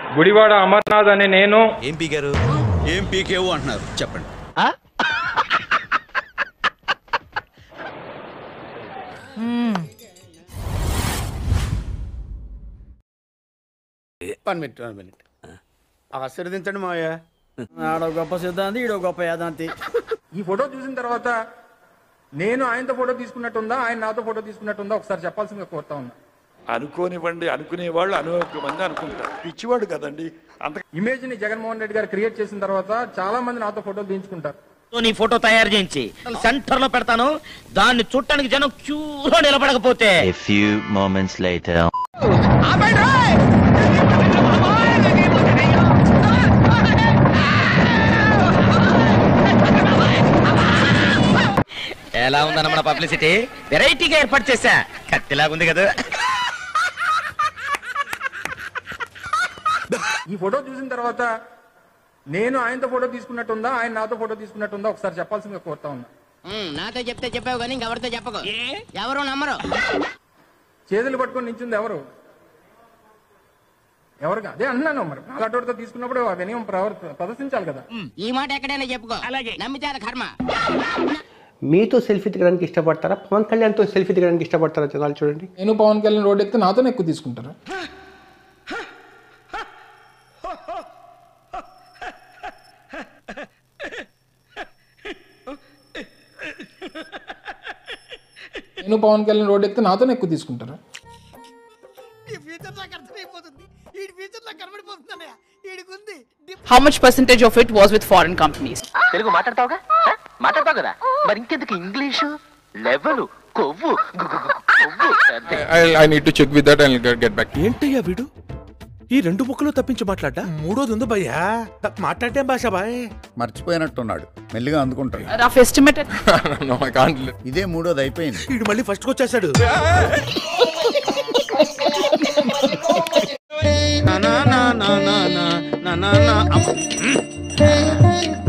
గుడివాడ అమర్నాథ్ అనే నేను ఏం పీకారు? ఏం పీకేవు అంటున్నారు చెప్పండి. వన్ మినిట్ ఆశీర్వదించండి మావయ్య. ఆడో గొప్ప సిద్ధాంతి, ఈడో గొప్ప యాదాంతి. ఈ ఫోటో చూసిన తర్వాత నేను ఆయనతో ఫోటో తీసుకున్నట్టుందా, ఆయన నాతో ఫోటో తీసుకున్నట్టుందా ఒకసారి చెప్పాల్సిందిగా కోరుతా ఉన్నా. అనుకోనివ్వండి, అనుకునేవాళ్ళు అనేక మంది అనుకుంటారు. పిచ్చివాడు కదండి అంత. ఇమేజ్ ని జగన్మోహన్ రెడ్డి గారు క్రియేట్ చేసిన తర్వాత చాలా మంది నాతో ఫోటోలు తీయించుకుంటారు. నీ ఫోటో తయారు చేయించి సెంటర్ లో పెడతాను, దాన్ని చుట్టానికి జనం క్యూలో నిలబడకపోతే A few moments later. ఎలా ఉందన్న పబ్లిసిటీ? వెరైటీగా ఏర్పాటు చేశా, కత్తిలాగుంది కదా. ఈ ఫోటో చూసిన తర్వాత నేను ఆయనతో ఫోటో తీసుకున్నట్టుందా, ఆయన నాతో ఫోటో తీసుకున్నట్టుందా ఒకసారి చెప్పాల్సిందిగా కోరుతా ఉన్నా. నాతో చెప్తే చెప్పావు కానీ ఇంకెవరితో చెప్పకు, ఎవరు నమ్మరు. చేతులు పట్టుకొని నించుంది ఎవరు? ఎవరుగా అదే అన్నాను. మరి నాలాటోడితో తీసుకున్నప్పుడు వినయం ప్రదర్శించాలి కదా. ఈ మాట ఎక్కడైనా చెప్పుకో, నమ్మితే కర్మ. మీతో సెల్ఫీ దిగడానికి ఇష్టపడతారా, పవన్ కళ్యాణ్తో సెల్ఫీ దిగడానికి ఇష్టపడతారా? జనాలు చూడండి, నేను పవన్ కళ్యాణ్ రోడ్ ఎక్కితే నాతోనే ఎక్కువ తీసుకుంటారు. నేను పవన్ కళ్యాణ్ రోడ్ ఎక్కితే నాతోనే ఎక్కువ తీసుకుంటారు. How much percentage of it was with foreign companies? Telugu మాట్లాడతావుగా, మాట్లాడతావు కదా, మరి ఇంకెందుకు ఇంగ్లీషు లెవెల్ కొవ్వు. I need to check with that and get back. ఏంటయ్యా వీడు ఈ రెండు ముక్కలు తప్పించి మాట్లాడ్డా? మూడోది ఉంది భయ్యా, మాట్లాడటం భాష బాయ్. మర్చిపోయినట్టున్నాడు, మెల్లిగా అందుకుంటాడు. Rough estimate. No, I can't. ఇదే మూడోది అయిపోయింది. వీడు మళ్ళీ ఫస్ట్ వచ్చేసాడు. నా నా నా నా నా నా నా నా